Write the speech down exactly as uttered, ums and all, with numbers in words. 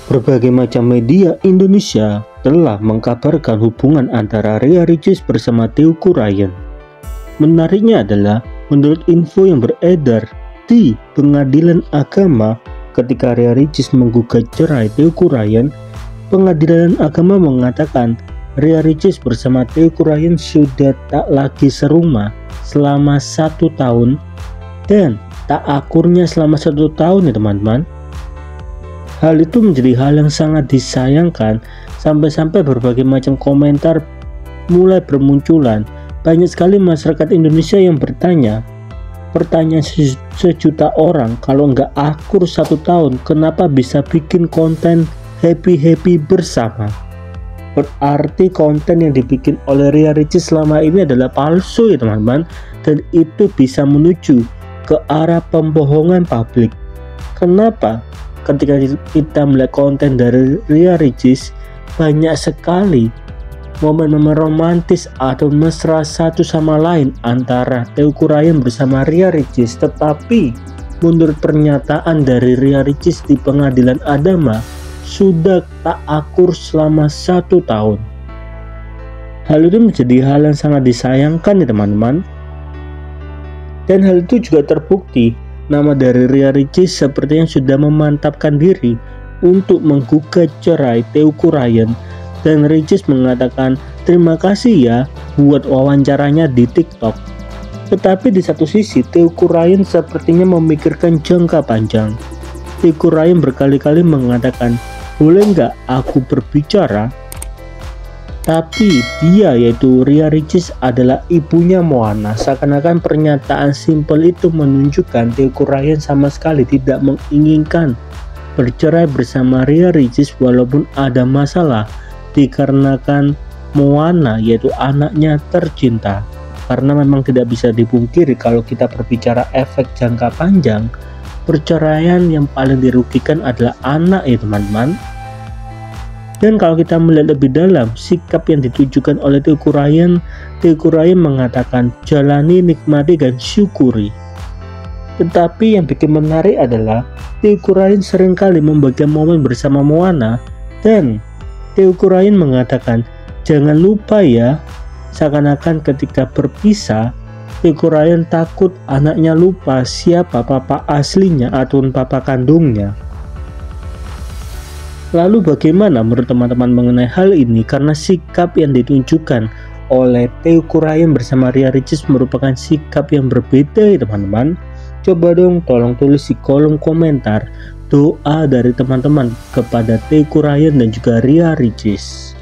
Berbagai macam media Indonesia telah mengkabarkan hubungan antara Ria Ricis bersama Teuku Ryan. Menariknya adalah, menurut info yang beredar di Pengadilan Agama, ketika Ria Ricis menggugat cerai Teuku Ryan, Pengadilan Agama mengatakan Ria Ricis bersama Teuku Ryan sudah tak lagi serumah selama satu tahun dan tak akurnya selama satu tahun ya teman-teman. Hal itu menjadi hal yang sangat disayangkan, sampai-sampai berbagai macam komentar mulai bermunculan. Banyak sekali masyarakat Indonesia yang bertanya, pertanyaan sejuta orang, kalau nggak akur satu tahun, kenapa bisa bikin konten happy-happy bersama? Berarti konten yang dibikin oleh Ria Ricis selama ini adalah palsu ya teman-teman, dan itu bisa menuju ke arah pembohongan publik. Kenapa? Ketika kita melihat konten dari Ria Ricis, banyak sekali momen-momen romantis atau mesra satu sama lain antara Teuku Ryan bersama Ria Ricis, tetapi menurut pernyataan dari Ria Ricis di Pengadilan Agama, sudah tak akur selama satu tahun. Hal itu menjadi hal yang sangat disayangkan ya teman-teman. Dan hal itu juga terbukti, nama dari Ria Ricis sepertinya sudah memantapkan diri untuk menggugat cerai Teuku Ryan, dan Ricis mengatakan terima kasih ya buat wawancaranya di TikTok. Tetapi di satu sisi Teuku Ryan sepertinya memikirkan jangka panjang. Teuku Ryan berkali-kali mengatakan, boleh nggak aku berbicara? Tapi dia, yaitu Ria Ricis, adalah ibunya Moana. Seakan-akan pernyataan simpel itu menunjukkan Teuku Ryan sama sekali tidak menginginkan bercerai bersama Ria Ricis walaupun ada masalah, dikarenakan Moana, yaitu anaknya tercinta. Karena memang tidak bisa dipungkiri kalau kita berbicara efek jangka panjang, perceraian yang paling dirugikan adalah anak ya teman-teman. Dan kalau kita melihat lebih dalam sikap yang ditujukan oleh Teuku Ryan, Teuku Ryan mengatakan jalani, nikmati, dan syukuri. Tetapi yang bikin menarik adalah Teuku Ryan seringkali membagikan momen bersama Moana, dan Teuku Ryan mengatakan jangan lupa ya, seakan-akan ketika berpisah Teuku Ryan takut anaknya lupa siapa papa aslinya atau papa kandungnya. Lalu bagaimana menurut teman-teman mengenai hal ini? Karena sikap yang ditunjukkan oleh Teuku Ryan bersama Ria Ricis merupakan sikap yang berbeda ya teman-teman. Coba dong tolong tulis di kolom komentar doa dari teman-teman kepada Teuku Ryan dan juga Ria Ricis.